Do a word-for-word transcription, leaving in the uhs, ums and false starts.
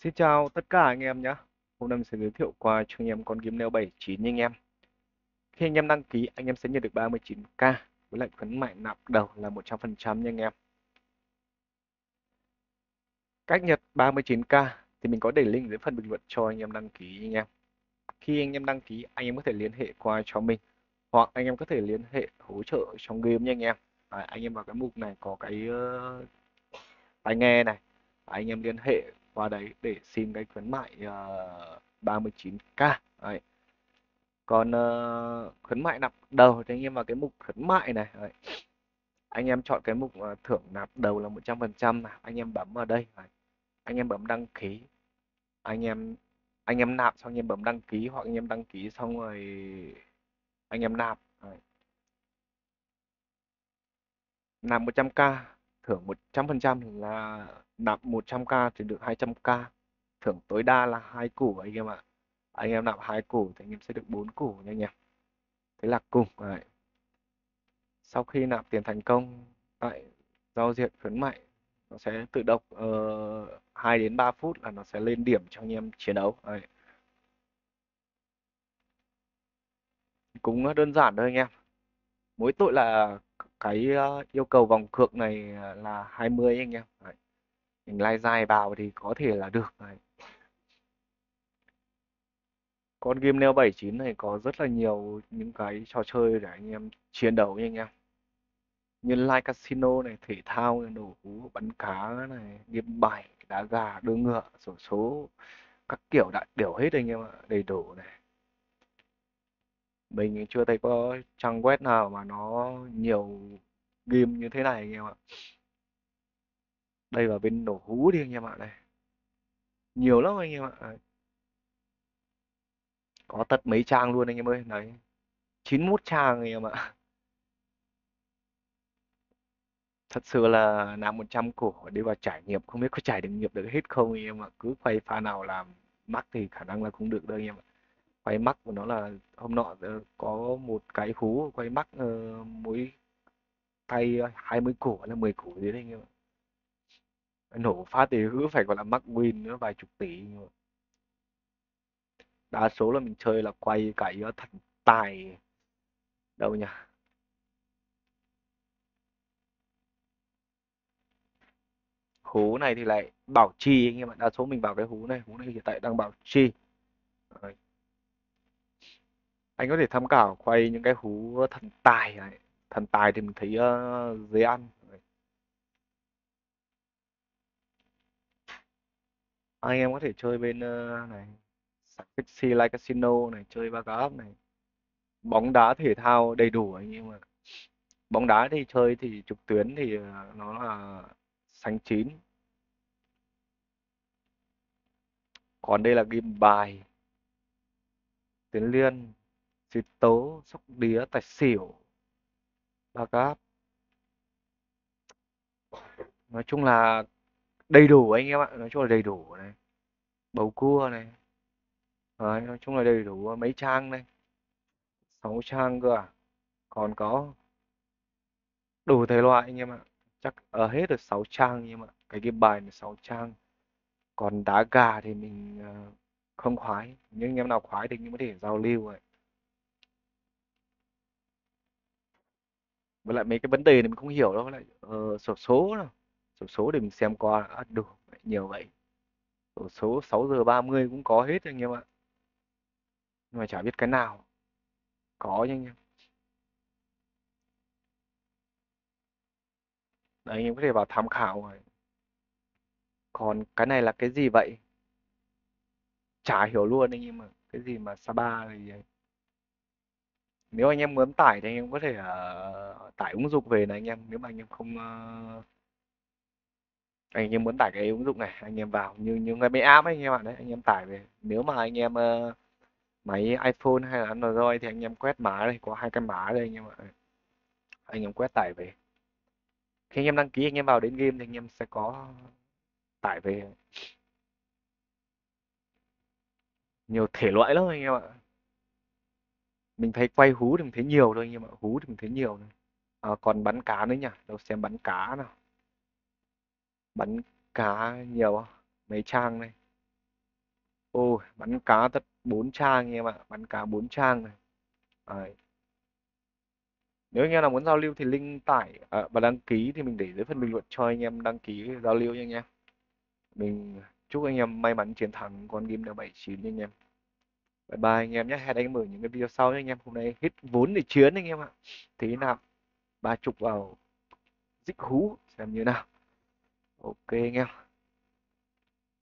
Xin chào tất cả anh em nhé. Hôm nay mình sẽ giới thiệu qua cho anh em con game Neo bảy chín nha anh em. Khi anh em đăng ký, anh em sẽ nhận được ba mươi chín k với lại khuyến mại nạp đầu là một trăm phần trăm nha anh em. Cách nhận ba mươi chín k thì mình có để link dưới phần bình luận cho anh em đăng ký nha anh em. Khi anh em đăng ký, anh em có thể liên hệ qua cho mình hoặc anh em có thể liên hệ hỗ trợ trong game nha anh em. Đấy, anh em vào cái mục này có cái uh, tai nghe này. Anh em liên hệ qua đấy để xin cái khuyến mại uh, ba mươi chín k. Đấy. Còn ờ, khuyến mại nạp đầu thì anh em vào cái mục khuyến mại này. Đấy. Anh em chọn cái mục ờ, thưởng nạp đầu là một trăm phần trăm này. Anh em bấm vào đây. Đấy. Anh em bấm đăng ký. Anh em anh em nạp xong anh em bấm đăng ký hoặc anh em đăng ký xong rồi anh em nạp. Đấy. Nạp một trăm k thưởng một trăm phần trăm là nạp một trăm k thì được hai trăm k. Thưởng tối đa là hai củ anh em ạ. Anh em nạp hai củ thì anh em sẽ được bốn củ nha anh em. Thế là cùng. Đấy. Sau khi nạp tiền thành công tại giao diện khuyến mại, nó sẽ tự động uh, hai đến ba phút là nó sẽ lên điểm cho anh em chiến đấu. Đấy. Cũng đơn giản thôi anh em. Mỗi tội là cái uh, yêu cầu vòng cược này là hai mươi anh em. Đấy. Mình lai dài vào thì có thể là được. Đấy. Con game Neo bảy chín này có rất là nhiều những cái trò chơi để anh em chiến đấu nha anh em. Như Live Casino này, thể thao này, nổ hú, bắn cá này, game bài, đá gà, đua ngựa, xổ số, các kiểu đại đều hết anh em ạ, đầy đủ này. Mình chưa thấy có trang web nào mà nó nhiều game như thế này anh em ạ. Đây vào bên nổ hú đi anh em ạ này. Nhiều lắm anh em ạ. Đấy. Có tận mấy trang luôn anh em ơi. Đấy. chín mươi mốt trang anh em ạ. Thật sự là làm một trăm củ đi vào trải nghiệm không biết có trải được nghiệm được hết không anh em ạ. Cứ quay pha nào làm mắc thì khả năng là không được đâu anh em ạ. Quay mắc của nó là hôm nọ ờ, có một cái hú quay mắc ờ, mỗi tay hai mươi củ hay là mười củ gì đấy anh em ạ. Nổ phát thì cứ phải gọi là mắc win nữa vài chục tỷ anh em ạ. Đa số là mình chơi là quay cái ờ, thần tài đâu nhỉ. Hú này thì lại bảo trì anh em ạ. Đa số mình vào cái hú này, hú này hiện tại đang bảo trì. Đấy. Anh có thể tham khảo quay những cái hú thần tài này. Thần tài thì mình thấy uh, dễ ăn. Đấy. Anh em có thể chơi bên uh, này Pixie Live Casino này, chơi Vagrant này, bóng đá thể thao đầy đủ anh em ạ. Bóng đá thì chơi thì trực tuyến thì ờ, nó là xanh chín. Còn đây là game bài, tiến liên, xì tố, sóc đĩa, tài xỉu, Vagrant. Nói chung là đầy đủ anh em ạ, nói chung là đầy đủ này. Bầu cua này. Đấy, nói chung là đầy đủ mấy trang này, sáu trang cơ à. Còn có đủ thể loại anh em ạ. Chắc ở hết được sáu trang anh em ạ. Cái game bài là sáu trang. Còn đá gà thì mình ờ, không khoái. Nhưng anh em nào khoái thì anh em có thể giao lưu ấy. Với lại mấy cái vấn đề này mình không hiểu đâu. Với lại ờ, xổ số nào. Xổ số để mình xem qua à, đủ nhiều vậy. Xổ số sáu giờ ba mươi cũng có hết anh em ạ. Nhưng mà chả biết cái nào. Có nha anh em. Đấy, anh em có thể vào tham khảo rồi. Còn cái này là cái gì vậy? Chả hiểu luôn anh em ạ. Cái gì mà Sapa thì nếu anh em muốn tải thì anh em có thể ờ, tải ứng dụng về này anh em. Nếu mà anh em không ờ, anh em muốn tải cái ứng dụng này anh em vào như như cái máy app ấy anh em ạ. Đấy anh em tải về. Nếu mà anh em ờ, máy iPhone hay là Android thì anh em quét mã đây, có hai cái mã đây anh em ạ. Anh em quét tải về. Khi anh em đăng ký anh em vào đến game thì anh em sẽ có tải về nhiều thể loại lắm anh em ạ. Mình thấy quay hú thì mình thấy nhiều thôi anh em ạ. Hú thì mình thấy nhiều thôi. À, còn bắn cá nữa nhỉ. Đâu xem bắn cá nào. Bắn cá nhiều không? Mấy trang đây. Ôi, bắn cá thật bốn trang anh em ạ, bắn cá bốn trang này. Đấy. Nếu anh em nào muốn giao lưu thì link tải à, và đăng ký thì mình để dưới phần bình luận cho anh em đăng ký giao lưu nha anh em. Mình chúc anh em may mắn chiến thắng con game n bảy chín nha anh em. Bye bye anh em nhé. Hẹn anh em ở những cái video sau nhé anh em. Hôm nay hết vốn để chiến anh em ạ. Thế nào? Ba chục vào dích hú xem như nào. Ok anh em.